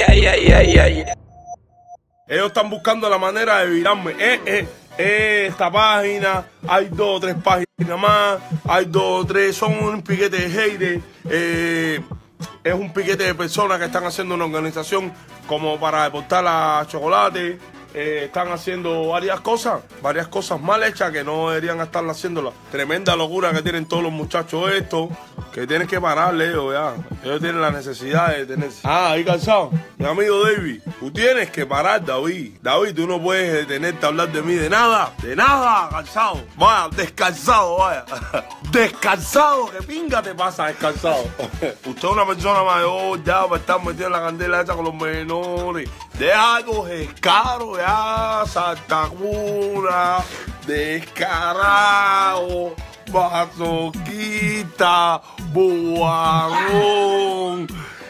Ay, ay, ay, ay. Ellos están buscando la manera de virarme. Esta página, hay 2 o 3 páginas más, hay 2 o 3, son un piquete de haters. Es un piquete de personas que están haciendo una organización como para deportar a Chocolate. Están haciendo varias cosas mal hechas que no deberían estar haciéndolas. Tremenda locura que tienen todos los muchachos estos, que tienen que pararle ellos ya. Ellos tienen la necesidad de tenerse. Ahí cansado. Mi amigo David, tú tienes que parar, David. David, tú no puedes detenerte a hablar de mí de nada, cansado. Vaya, descansado, vaya. Descansado, ¿qué pinga te pasa descansado? Usted es una persona mayor ya para estar metido en la candela esa con los menores. Deja los descaros ya, Santacuna, descarado, masoquista, bobarrón,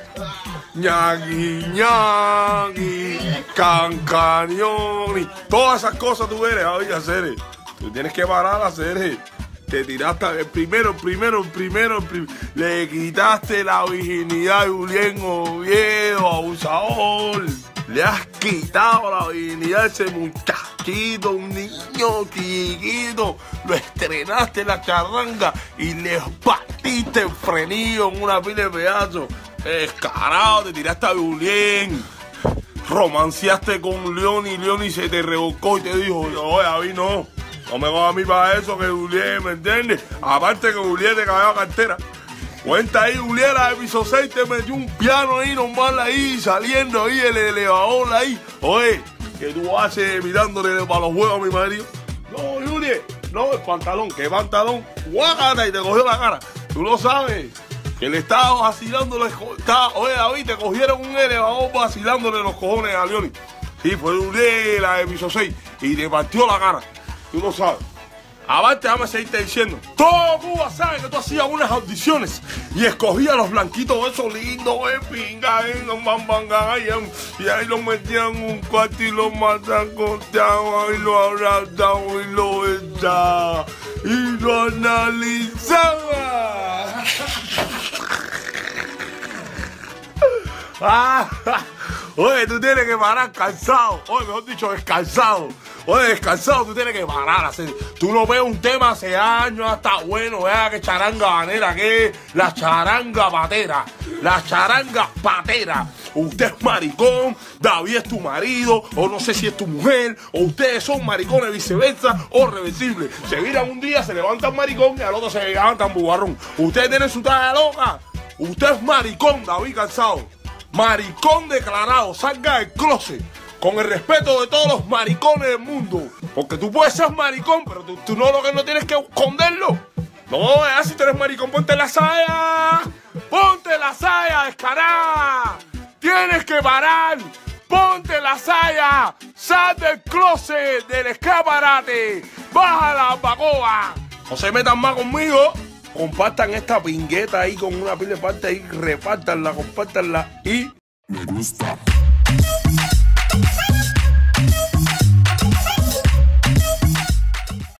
ñagui ñagui, cancanioni, todas esas cosas tú eres, oiga, Cere. Tú tienes que parar a Cere. Te tiraste el primero, le quitaste la virginidad a Julián Oviedo, abusador. Le has quitado la virginidad a ese muchachito, un niño chiquito. Lo estrenaste en la charranga y le partiste el frenillo en una pila de pedazos. Descarado, te tiraste a Julián. Romanceaste con León y León y se te revolcó y te dijo, oye, a mí no. No me va a mí para eso que Julián, ¿me entiendes? Aparte que Julián te cagaba cartera. Cuenta ahí, Julián, la de piso 6 te metió un piano ahí, normal ahí, saliendo ahí, el elevador ahí. Oye, que tú haces mirándole para los huevos a mi marido. No, Julián, no, el pantalón, ¿qué pantalón? Guácata, y te cogió la cara. Tú lo sabes, que le estaba vacilándole, oye, David, te cogieron un elevador vacilándole los cojones a Leoni. Sí, fue Julián, la de piso 6, y te partió la cara. Tú lo sabes. Aparte, déjame seguirte diciendo. Todo Cuba sabe que tú hacías unas audiciones y escogías a los blanquitos esos lindos, pinga, y ahí los metían en un cuarto y los matan contaban y lo abrazaban y lo besaban y lo analizaban. Oye, tú tienes que parar cansado. Oye, mejor dicho, descansado. Oye, descansado, tú tienes que parar. Tú no ves un tema hace años, hasta bueno, vea que charanga banera, que es la charanga patera. La charanga patera. Usted es maricón, David es tu marido, o no sé si es tu mujer, o ustedes son maricones, viceversa, o reversible. Se viran un día, se levantan maricón y al otro se levantan bubarrón. Ustedes tienen su talla loca. Usted es maricón, David Cansado. Maricón declarado, salga del closet. Con el respeto de todos los maricones del mundo. Porque tú puedes ser maricón, pero tú no, lo que no tienes que esconderlo. No, si tú eres maricón, ponte la saya. Ponte la saya, descarada. Tienes que parar. Ponte la saya. Sal del closet, del escaparate. Baja la bacoa. No se metan más conmigo. Compartan esta pingueta ahí con una pila de parte ahí. Repártanla, compártanla y... Me gusta.